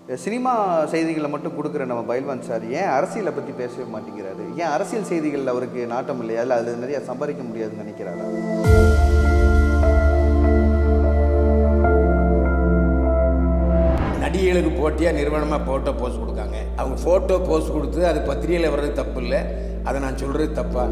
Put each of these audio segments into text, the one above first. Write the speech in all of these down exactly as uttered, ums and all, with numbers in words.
Cinema செய்திகளை மட்டும் கொடுக்குற நம்ம பயில்வான் சார் ஏன் அரசியலை பற்றி பேசவே மாட்டேங்கிறாரு? ஏன் அரசியல் செய்திகள் அவருக்கு நாட்டம் இல்லையா? இல்லை அதில் நிறைய சம்பாதிக்க முடியாதுன்னு நினைக்கிறாரா? நடிகைகளுக்கு போட்டியாக நிறுவனமாக ஃபோட்டோ போஸ்ட் கொடுக்காங்க. அவங்க ஃபோட்டோ போஸ்ட் கொடுத்து அது பத்திரிகையில் வர்றது தப்பு இல்லை, அதை நான் சொல்கிறது தப்பா?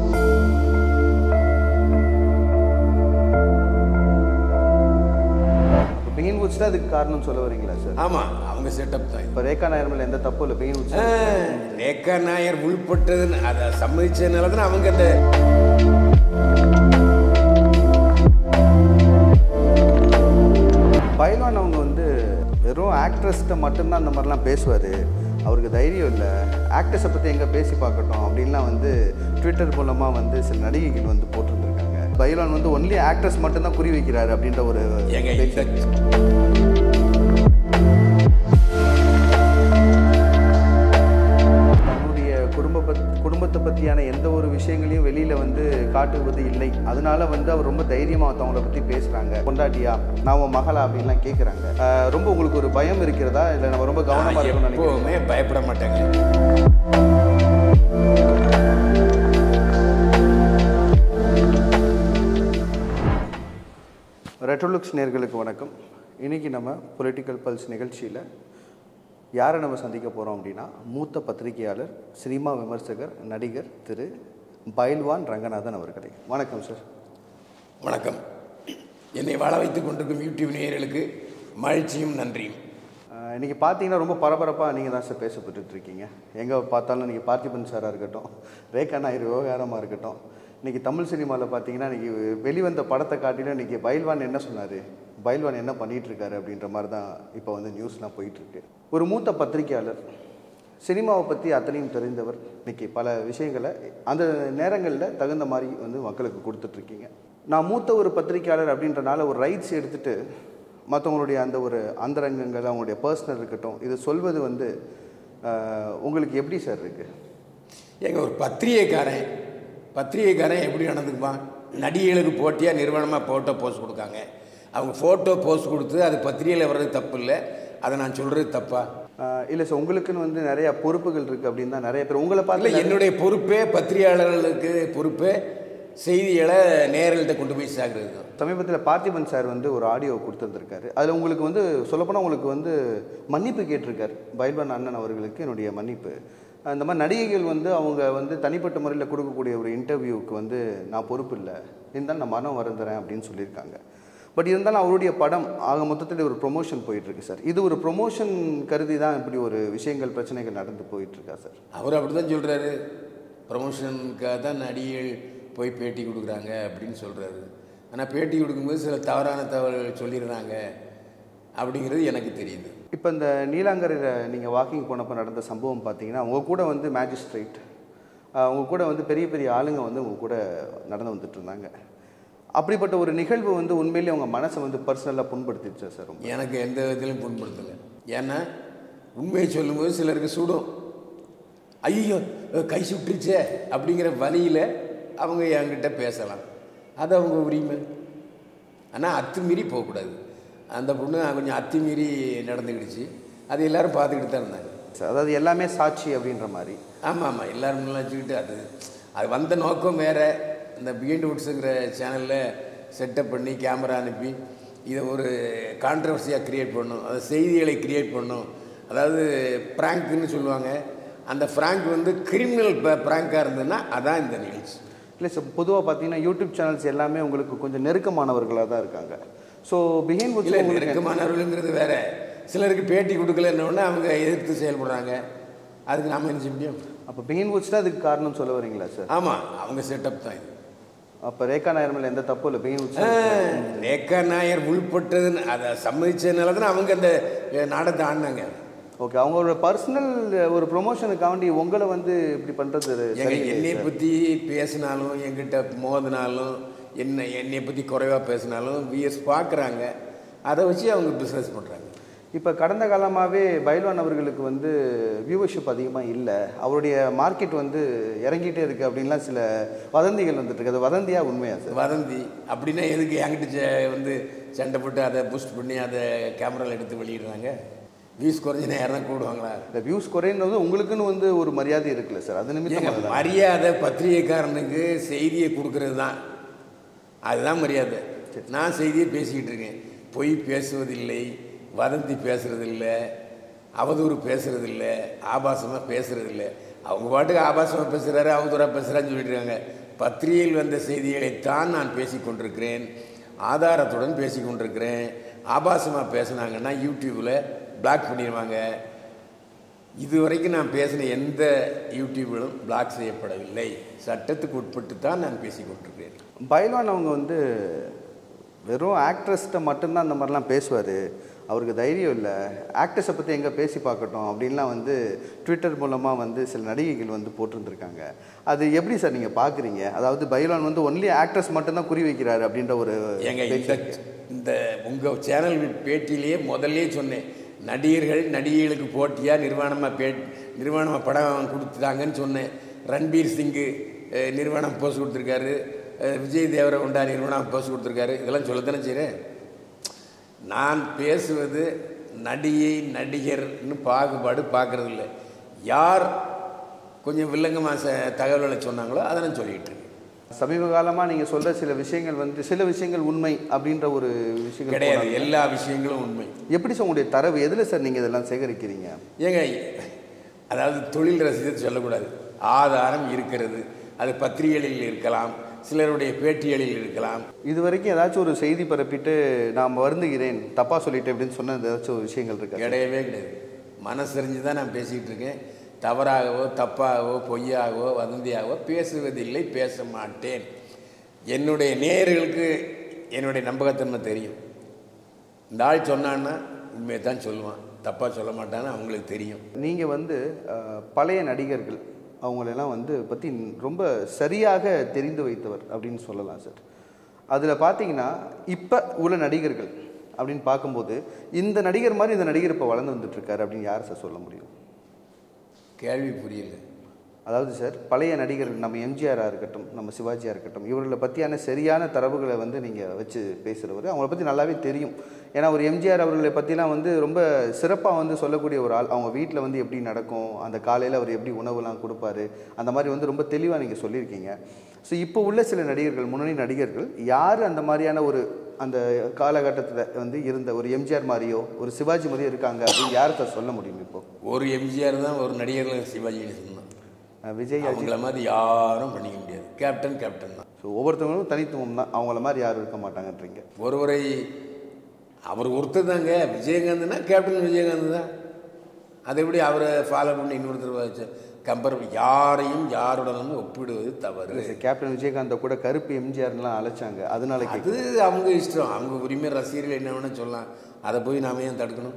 பெஹின்வுட்ஸ் தான் அதுக்கு காரணம் சொல்ல வரீங்களா சார்? ஆமாம், அவங்க செட்டப் தான். இப்போ ரேகா நாயர் மேலே எந்த தப்பும் இல்லை. பெஹின்வுட்ஸ் ரேகா நாயர் உள்பட்டதுன்னு அதை சம்மதிச்சதுனால தான் அவங்க அந்த பயில்வான் அவங்க வந்து வெறும் ஆக்ட்ரஸ்கிட்ட மட்டும்தான் அந்த மாதிரிலாம் பேசுவார். அவருக்கு தைரியம் இல்லை, ஆக்ட்ரஸை பற்றி எங்கே பேசி பார்க்கட்டும் அப்படின்லாம் வந்து ட்விட்டர் மூலமாக வந்து சில நடிகைகள் வந்து போட்டுருந்துருக்காங்க. பயில்வான் வந்து ஒன்லி ஆக்ட்ரஸ் மட்டும்தான் குறி வைக்கிறாரு அப்படின்ற ஒரு தன்னுடைய குடும்ப பத் குடும்பத்தை பற்றியான எந்த ஒரு விஷயங்களையும் வெளியில் வந்து காட்டுவது இல்லை. அதனால வந்து அவர் ரொம்ப தைரியமாக அவங்கள பற்றி பேசுகிறாங்க. கொண்டாட்டியா, நான் உன் மகளா அப்படின்லாம் கேட்குறாங்க. ரொம்ப உங்களுக்கு ஒரு பயம் இருக்கிறதா? இல்லை நம்ம ரொம்ப கவனமாக இருக்கணும்னு நினைக்கிறோம்? பயப்பட மாட்டாங்க. ரெட்ரோலுக்ஸ் நேர்களுக்கு வணக்கம். இன்றைக்கி நம்ம பொலிட்டிக்கல் பல்ஸ் நிகழ்ச்சியில் யாரை நம்ம சந்திக்க போகிறோம் அப்படின்னா, மூத்த பத்திரிகையாளர், சினிமா விமர்சகர், நடிகர் திரு பயில்வான் ரங்கநாதன் அவர்களே. வணக்கம் சார். வணக்கம். என்னை வாழ வைத்து கொண்டிருக்கும் யூடியூப் நேயர்களுக்கு மகிழ்ச்சியும் நன்றியும். இன்றைக்கி பார்த்தீங்கன்னா ரொம்ப பரபரப்பாக நீங்கள் தான் சார் பேசப்பட்டுருக்கீங்க. எங்கே பார்த்தாலும் இன்றைக்கி பார்த்திபன் சாராக இருக்கட்டும், ரேகா நாயர் விவகாரமாக இருக்கட்டும், இன்றைக்கி தமிழ் சினிமாவில் பார்த்தீங்கன்னா இன்றைக்கி வெளிவந்த படத்தை காட்டிலும் இன்றைக்கி பயில்வான் என்ன சொன்னார், பயில்வான் என்ன பண்ணிகிட்ருக்காரு அப்படின்ற மாதிரி தான் இப்போ வந்து நியூஸ்லாம் போயிட்டுருக்கு. ஒரு மூத்த பத்திரிகையாளர், சினிமாவை பற்றி அத்தனையும் தெரிந்தவர், இன்றைக்கி பல விஷயங்களை அந்த நேரங்களில் தகுந்த மாதிரி வந்து மக்களுக்கு கொடுத்துட்ருக்கீங்க. நான் மூத்த ஒரு பத்திரிகையாளர் அப்படின்றனால ஒரு ரைட்ஸ் எடுத்துகிட்டு மற்றவங்களுடைய அந்த ஒரு அந்தரங்கங்கள், அவங்களுடைய பர்சனல் இருக்கட்டும், இது சொல்வது வந்து உங்களுக்கு எப்படி சார் இருக்குது? எங்கள் ஒரு பத்திரிகைக்காரன் பத்திரிகைக்காரன் எப்படி நடந்துக்குவான்? நடிகைகளுக்கு போட்டியாக நிறுவனமாக ஃபோட்டோ போஸ்ட் கொடுக்காங்க. அவங்க ஃபோட்டோ போஸ்ட் கொடுத்து அது பத்திரிகையில் வர்றது தப்பு இல்லை, அதை நான் சொல்கிறது தப்பா? இல்லை சார், உங்களுக்குன்னு வந்து நிறையா பொறுப்புகள் இருக்குது அப்படின்னு தான் நிறைய பேர் உங்களை பார்த்து. என்னுடைய பொறுப்பே பத்திரிகையாளர்களுக்கு பொறுப்பே செய்திகளை நேரல்கிட்ட கொண்டு போய் சேர்க்குறது. சமீபத்தில் பார்த்திபன் சார் வந்து ஒரு ஆடியோ கொடுத்துருந்துருக்காரு. அதில் உங்களுக்கு வந்து சொல்லப்போனால் உங்களுக்கு வந்து மன்னிப்பு கேட்டிருக்காரு. பயில்வான் அண்ணன் அவர்களுக்கு என்னுடைய மன்னிப்பு. அந்த மாதிரி நடிகைகள் வந்து அவங்க வந்து தனிப்பட்ட முறையில் கொடுக்கக்கூடிய ஒரு இன்டர்வியூவுக்கு வந்து நான் பொறுப்பு இல்லை, இருந்தாலும் நான் மனம் வருந்துறேன் அப்படின்னு சொல்லியிருக்காங்க. பட் இருந்தாலும் அவருடைய படம் ஆக மொத்தத்தில் ஒரு ப்ரொமோஷன் போயிட்டுருக்கு சார். இது ஒரு ப்ரொமோஷன் கருதி தான் இப்படி ஒரு விஷயங்கள் பிரச்சனைகள் நடந்து போயிட்டுருக்கா சார்? அவர் அப்படி தான் சொல்கிறாரு. ப்ரொமோஷனுக்காக தான் நடிகைகள் போய் பேட்டி கொடுக்குறாங்க அப்படின்னு சொல்கிறாரு. ஆனால் பேட்டி கொடுக்கும்போது சில தவறான தகவல்கள் சொல்லிடுறாங்க அப்படிங்கிறது எனக்கு தெரியுது. இப்போ இந்த நீலாங்கரையில் நீங்கள் வாக்கிங் போனப்போ நடந்த சம்பவம் பார்த்தீங்கன்னா, உங்கள் கூட வந்து மேஜிஸ்ட்ரேட், உங்கள் கூட வந்து பெரிய பெரிய ஆளுங்க வந்து உங்கள் கூட நடந்து வந்துட்டு இருந்தாங்க. அப்படிப்பட்ட ஒரு நிகழ்வு வந்து உண்மையிலேயே உங்கள் மனசை வந்து பர்சனலாக புண்படுத்திடுச்சா சார்? எனக்கு எந்த விதத்திலையும் புண்படுத்தலை. ஏன்னா உண்மையை சொல்லும்போது சிலருக்கு சுடும், ஐயோ கை சுட்டுருச்சே அப்படிங்கிற வழியில் அவங்க என்கிட்ட பேசலாம், அது அவங்க உரிமை. ஆனால் அத்துமீறி போகக்கூடாது. அந்த பொண்ணு கொஞ்சம் அத்துமீறி நடந்துக்கிடுச்சு, அது எல்லோரும் பார்த்துக்கிட்டு தான் இருந்தாங்க சார். அதாவது எல்லாமே சாட்சி அப்படின்ற மாதிரி. ஆமாம் ஆமாம், எல்லோரும் வச்சுக்கிட்டு அது அது வந்த நோக்கம் வேறு. இந்த பிஹைண்ட்வுட்ஸுங்கிற சேனலில் செட்டப் பண்ணி கேமரா அனுப்பி இதை ஒரு கான்ட்ரவர்சியாக க்ரியேட் பண்ணணும், அதை செய்திகளை க்ரியேட் பண்ணணும். அதாவது ப்ராங்க்குன்னு சொல்லுவாங்க. அந்த ப்ராங்க் வந்து கிரிமினல் ப்ராங்காக இருந்ததுன்னா அதான் இந்த நிகழ்ச்சி. இல்லை சார், பொதுவாக பார்த்தீங்கன்னா யூடியூப் சேனல்ஸ் எல்லாமே உங்களுக்கு கொஞ்சம் நெருக்கமானவர்களாக தான் இருக்காங்க. ஸோ பிஹைண்ட்வுட்ஸ் நெருக்கமானவர்களுங்கிறது வேறு. சிலருக்கு பேட்டி கொடுக்கலன்னொன்னே அவங்க எதிர்த்து செயல்படுறாங்க, அதுக்கு நாம் என்ன செய்ய முடியும்? அப்போ பிஹைண்ட்வுட்ஸ் தான் அதுக்கு காரணம் சொல்ல வரீங்களா சார்? ஆமாம், அவங்க செட்டப் தான் இது. அப்போ ரேகா நாயர் மேலே எந்த தப்பும் இல்லை. பிஹைண்ட்வுட்ஸ் ரேகா நாயர் உள்பட்டதுன்னு அதை சம்மதிச்சதுனால தான் அவங்க அந்த நாடகத்தை ஆடினாங்க. ஓகே, அவங்களோட பர்சனல் ஒரு ப்ரொமோஷனுக்காண்டி உங்களை வந்து இப்படி பண்ணுறது? என்னை பற்றி பேசினாலும், என்கிட்ட மோதினாலும், என்ன என்னை பற்றி குறைவாக பேசினாலும் விஎஸ் பார்க்குறாங்க, அதை வச்சு அவங்க பிஸ்னஸ் பண்ணுறாங்க. இப்போ கடந்த காலமாகவே பயில்வான் அவர்களுக்கு வந்து வியூவர்ஷிப் அதிகமாக இல்லை, அவருடைய மார்க்கெட் வந்து இறங்கிட்டே இருக்குது அப்படின்லாம் சில வதந்திகள் வந்துட்டுருக்கு. அது வதந்தியாக உண்மையா சார்? வதந்தி அப்படின்னா எதுக்கு என்கிட்ட வந்து சண்டை போட்டு அதை பூஸ்ட் பண்ணி அதை கேமராவில் எடுத்து வெளியிடுறாங்க? வியூஸ் குறைஞ்ச நேரம் தான் கூடுவாங்களா? இந்த வியூஸ் குறையிறது உங்களுக்குன்னு வந்து ஒரு மரியாதை இருக்குல்ல சார், அது நிமித்தம் மரியாதை பத்திரிகைக்காரனுக்கு செய்தியை கொடுக்கறது தான், அதுதான் மரியாதை. நான் செய்தியை பேசிக்கிட்டு இருக்கேன், பொய் பேசுவதில்லை, வதந்தி பேசுறதில்லை, அவதூறு பேசுறதில்லை, ஆபாசமாக பேசுறதில்லை. அவங்க பாட்டுக்கு ஆபாசமாக பேசுகிறாரு, அவதூறாக பேசுகிறான்னு சொல்லிட்டு இருக்காங்க. பத்திரிகையில் வந்த செய்திகளைத்தான் நான் பேசி கொண்டிருக்கிறேன், ஆதாரத்துடன் பேசி கொண்டிருக்கிறேன். ஆபாசமாக பேசுனாங்கன்னா யூடியூப்பில் பிளாக் பண்ணிடுவாங்க. இது வரைக்கும் நான் பேசின எந்த யூடியூபிலும் பிளாக் செய்யப்படவில்லை. சட்டத்துக்கு உட்பட்டு தான் நான் பேசி கொண்டிருக்கிறேன். பயில்வான் அவங்க வந்து வெறும் ஆக்ட்ரஸ்கிட்ட மட்டும்தான் அந்த மாதிரிலாம் பேசுவார், அவருக்கு தைரியம் இல்லை, ஆக்ட்ரஸை பற்றி எங்கே பேசி பார்க்கட்டும் அப்படின்லாம் வந்து ட்விட்டர் மூலமாக வந்து சில நடிகைகள் வந்து போட்டிருந்துருக்காங்க. அது எப்படி சார் நீங்கள் பார்க்குறீங்க? அதாவது பயில்வான் வந்து ஒன்லி ஆக்ட்ரஸ் மட்டும்தான் குறி வைக்கிறாரு அப்படின்ற ஒரு எங்க இந்த உங்கள் சேனல் பேட்டியிலேயே முதல்லே சொன்னேன், நடிகர்கள் நடிகைகளுக்கு போட்டியாக நிர்வாணமாக பே நிர்வாணமாக படம் கொடுத்துட்டாங்கன்னு சொன்னேன். ரன்பீர் சிங்கு நிர்வாணம் போஸ்ட் கொடுத்துருக்காரு, விஜய் தேவரகொண்டா நிர்வாணம் போஸ்ட் கொடுத்துருக்காரு. இதெல்லாம் சொல்லத்தானே செய்கிறேன். நான் பேசுவது நடிகை நடிகர்னு பாகுபாடு பார்க்குறதில்ல. யார் கொஞ்சம் வில்லங்கமாக தகவல்களை சொன்னாங்களோ அதை நான் சொல்லிகிட்டு இருக்கேன். சமீப காலமாக நீங்கள் சொல்கிற சில விஷயங்கள் வந்து சில விஷயங்கள் உண்மை அப்படின்ற ஒரு விஷயங்கள் கிடையாது, எல்லா விஷயங்களும் உண்மை. எப்படி சார் உங்களுடைய தரவு எதில் சார் நீங்கள் இதெல்லாம் சேகரிக்கிறீங்க? ஏங்க, அதாவது தொழில் ரசிகத்தை சொல்லக்கூடாது, ஆதாரம் இருக்கிறது. அது பத்திரிகைகளில் இருக்கலாம், சிலருடைய பேட்டிகளில் இருக்கலாம். இது வரைக்கும் ஏதாச்சும் ஒரு செய்தி பரப்பிட்டு நான் வருந்துகிறேன், தப்பாக சொல்லிட்டேன் அப்படின்னு சொன்ன ஏதாச்சும் ஒரு விஷயங்கள் இருக்கு? கிடையவே கிடையாது. மனசறிஞ்சு தான் நான் பேசிக்கிட்டு இருக்கேன். தவறாகவோ தப்பாகவோ பொய்யாகவோ வதந்தியாகவோ பேசுவதில்லை, பேச மாட்டேன். என்னுடைய நேயர்களுக்கு என்னுடைய நம்பகத்தன்மை தெரியும். இந்த ஆள் சொன்னான்னா உண்மையை தான் சொல்லுவான், தப்பாக சொல்ல மாட்டான்னு அவங்களுக்கு தெரியும். நீங்கள் வந்து பழைய நடிகர்கள் அவங்களெல்லாம் வந்து பற்றி ரொம்ப சரியாக தெரிந்து வைத்தவர் அப்படின்னு சொல்லலாம் சார். அதில் பார்த்தீங்கன்னா இப்போ உள்ள நடிகர்கள் அப்படின்னு பார்க்கும்போது இந்த நடிகர் மாதிரி இந்த நடிகர் இப்போ வளர்ந்து வந்துட்டுருக்காரு அப்படின்னு யார் சார் சொல்ல முடியும்? கேள்வி புரியல. அதாவது சார், பழைய நடிகர்கள் நம்ம எம்ஜிஆராக இருக்கட்டும், நம்ம சிவாஜியாக இருக்கட்டும், இவர்களை பற்றியான சரியான தரவுகளை வந்து நீங்கள் வச்சு பேசுகிறவர், அவங்கள பற்றி நல்லாவே தெரியும். ஏன்னா ஒரு எம்ஜிஆர் அவர்களை பற்றிலாம் வந்து ரொம்ப சிறப்பாக வந்து சொல்லக்கூடிய ஒரு ஆள். அவங்க வீட்டில் வந்து எப்படி நடக்கும், அந்த காலையில் அவர் எப்படி உணவுலாம் கொடுப்பாரு, அந்த மாதிரி வந்து ரொம்ப தெளிவாக நீங்கள் சொல்லியிருக்கீங்க. ஸோ இப்போ உள்ள சில நடிகர்கள், முன்னணி நடிகர்கள் யார் அந்த மாதிரியான ஒரு அந்த காலகட்டத்தில் வந்து இருந்த ஒரு எம்ஜிஆர் மாதிரியோ ஒரு சிவாஜி மாதிரியோ இருக்காங்க அப்படின்னு யார் சார் சொல்ல முடியும்? இப்போ ஒரு எம்ஜிஆர் தான் ஒரு நடிகர்கள் சிவாஜின்னு சொன்னான். விஜய் அவங்கள மாதிரி யாரும் பண்ணிக்க முடியாது. கேப்டன் கேப்டன் தான். ஸோ ஒவ்வொருத்தவங்களும் தனித்துவம் தான், அவங்கள மாதிரி யாரும் இருக்க மாட்டாங்கன்றீங்க. ஒருவரை அவர் ஒருத்தர் தாங்க. விஜயகாந்த்னா கேப்டன் விஜயகாந்த் தான். அதை எப்படி அவரை ஃபாலோ பண்ணி இன்னொருத்தர் கம்பேர் யாரையும் யாருடனும் ஒப்பிடுவது தவறு. கேப்டன் விஜயகாந்தை கூட கருப்பு எம்ஜிஆர்லாம் அழைச்சாங்க, அதனால அது அவங்க இஷ்டம், அவங்க உரிமை. ரசிகர்கள் என்ன வேணால் சொல்லலாம், அதை போய் நாம ஏன் தடுக்கணும்?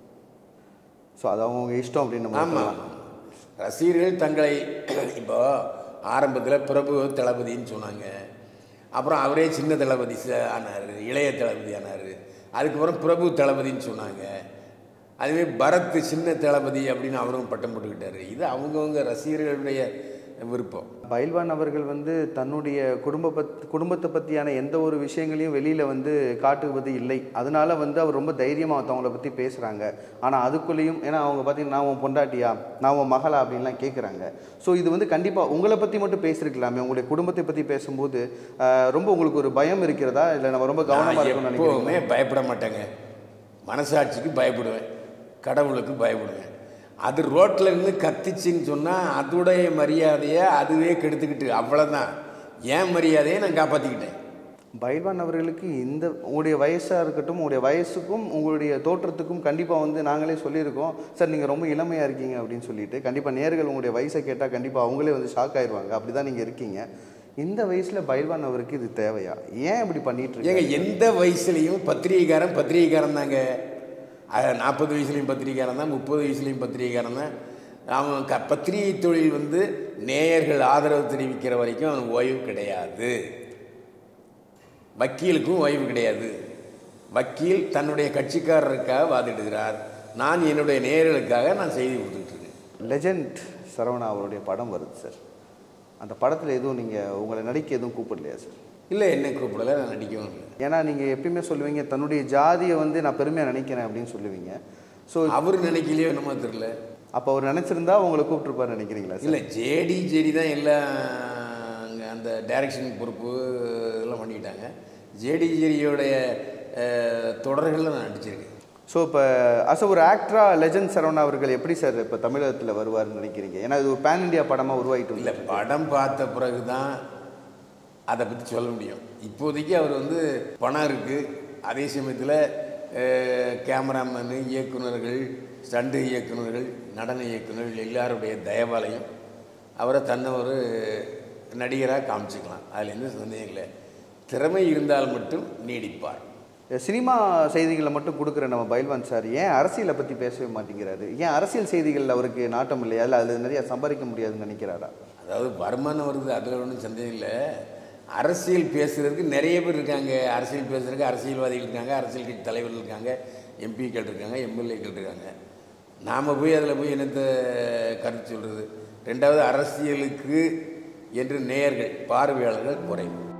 ஸோ அது அவங்க இஷ்டம் அப்படின்னு. ஆமாம், ரசிகர்கள் தங்களை இப்போ ஆரம்பத்தில் பிரபு தளபதின்னு சொன்னாங்க, அப்புறம் அவரே சின்ன தளபதி ஆனார், இளைய தளபதி ஆனார், அதுக்கப்புறம் பிரபு தளபதின்னு சொன்னாங்க. அதுவே பரத் சின்ன தளபதி அப்படின்னு அவரும் பட்டம் போட்டுக்கிட்டாரு. இது அவங்கவுங்க ரசிகர்களுடைய விருப்பம். பயில்வான் அவர்கள் வந்து தன்னுடைய குடும்ப பத் குடும்பத்தை பற்றியான எந்த ஒரு விஷயங்களையும் வெளியில் வந்து காட்டுவது இல்லை. அதனால வந்து அவர் ரொம்ப தைரியமாக மற்றவங்கள பற்றி பேசுகிறாங்க. ஆனால் அதுக்குள்ளேயும் ஏன்னா அவங்க பார்த்தீங்கன்னா நான் உன் பொண்டாட்டியா, நான் உன் மகளா அப்படின்லாம் கேட்குறாங்க. ஸோ இது வந்து கண்டிப்பாக உங்களை பற்றி மட்டும் பேசியிருக்கலாமே, உங்களுடைய குடும்பத்தை பற்றி பேசும்போது ரொம்ப உங்களுக்கு ஒரு பயம் இருக்கிறதா? இல்லை நம்ம ரொம்ப கவனமாக இருக்கணும்னு நினைக்கிறோமே? பயப்பட மாட்டேங்க, மனசாட்சிக்கு பயப்படுவேன், கடவுளுக்கு பயப்படுவேன். அது ரோட்டில் இருந்து கத்திச்சின்னு சொன்னால் அதோடைய மரியாதையை அதுவே கெடுத்துக்கிட்டு, அவ்வளோதான். ஏன் மரியாதையை நான் காப்பாற்றிக்கிட்டேன். பயில்வான் அவர்களுக்கு இந்த உங்களுடைய வயசாக இருக்கட்டும், உங்களுடைய வயசுக்கும் உங்களுடைய தோற்றத்துக்கும் கண்டிப்பாக வந்து நாங்களே சொல்லியிருக்கோம் சார், நீங்கள் ரொம்ப இளமையாக இருக்கீங்க அப்படின்னு சொல்லிட்டு. கண்டிப்பாக நேர்கள் உங்களுடைய வயசை கேட்டால் கண்டிப்பாக அவங்களே வந்து ஷாக் ஆயிடுவாங்க. அப்படி தான் நீங்கள் இருக்கீங்க. இந்த வயசில் பயில்வான் அவருக்கு இது தேவையா? ஏன் இப்படி பண்ணிட்டு இருக்கீங்க? எந்த வயசுலையும் பத்திரிகைக்காரன் பத்திரிகைக்காரன் தாங்க. நாற்பது வயசுலையும் பத்திரிகைக்காரன் தான், முப்பது வயசுலையும் பத்திரிகைக்காரன் தான். அவன் க பத்திரிகை தொழில் வந்து நேயர்கள் ஆதரவு தெரிவிக்கிற வரைக்கும் அவனுக்கு ஓய்வு கிடையாது. வக்கீலுக்கும் ஓய்வு கிடையாது. வக்கீல் தன்னுடைய கட்சிக்காரருக்காக வாதிடுகிறார், நான் என்னுடைய நேயர்களுக்காக நான் செய்தி கொடுத்துக்கிட்டு இருக்கேன். லெஜெண்ட் சரவணா அவருடைய படம் வருது சார், அந்த படத்தில் எதுவும் நீங்கள் உங்களை நடிக்க எதுவும் கூப்பிடலையா சார்? இல்லை, என்ன கூப்பிடலை, நான் நடிக்கவும் இல்லை. ஏன்னா நீங்கள் எப்பயுமே சொல்லுவீங்க தன்னுடைய ஜாதியை வந்து நான் பெருமையாக நினைக்கிறேன் அப்படின்னு சொல்லுவீங்க. ஸோ அவர் நினைக்கலையோ என்னமோ தெரியல. அப்போ அவர் நினச்சிருந்தா உங்களை கூப்பிட்டுருப்பாரு நினைக்கிறீங்களா? இல்லை, ஜேடி ஜேடி தான் எல்லாம் அந்த டைரக்ஷன் பொறுப்பு இதெல்லாம் பண்ணிக்கிட்டாங்க. ஜேடி ஜேடியோடைய தொடர்களில் நான் நடிச்சிருக்கேன். ஸோ இப்போ அஸ் ஒரு ஆக்டரா லெஜண்ட் சரவணா அவர்கள் எப்படி சார் இப்போ தமிழகத்தில் வருவார்னு நினைக்கிறீங்க? ஏன்னா இது ஒரு பேன் இண்டியா படமாக உருவாகிட்டு இல்லை, படம் பார்த்த பிறகு தான் அதை பற்றி சொல்ல முடியும். இப்போதைக்கு அவர் வந்து பணம் இருக்குது, அதே சமயத்தில் கேமராமேனு, இயக்குநர்கள், ஸ்டண்டு இயக்குநர்கள், நடன இயக்குநர்கள் எல்லாருடைய தயவாலையும் அவரை தன்னை ஒரு நடிகராக காமிச்சிக்கலாம். அதில் எந்த சந்தேகம் இல்லை. திறமை இருந்தால் மட்டும் நீடிப்பார். சினிமா செய்திகளை மட்டும் கொடுக்குற நம்ம பயில்வான் சார் ஏன் அரசியலை பற்றி பேசவே மாட்டேங்கிறாரு? ஏன் அரசியல் செய்திகள் அவருக்கு நாட்டம் இல்லையா? இல்லை அதில் நிறையா சம்பாதிக்க முடியாதுன்னு நினைக்கிறாரா? அதாவது வருமானம் வருது, அதில் ஒன்றும் சந்தேகம் இல்லை. அரசியல் பேசுகிறதுக்கு நிறைய பேர் இருக்காங்க. அரசியல் பேசுகிறதுக்கு அரசியல்வாதிகள் இருக்காங்க, அரசியல் கட்சி தலைவர்கள் இருக்காங்க, எம்பிக்கள் இருக்காங்க, எம்எல்ஏக்கள் இருக்காங்க. நாம் போய் அதில் போய் என்னத்தை கருத்து சொல்கிறது? ரெண்டாவது, அரசியலுக்கு என்று நேயர்கள், பார்வையாளர்கள் குறைவு.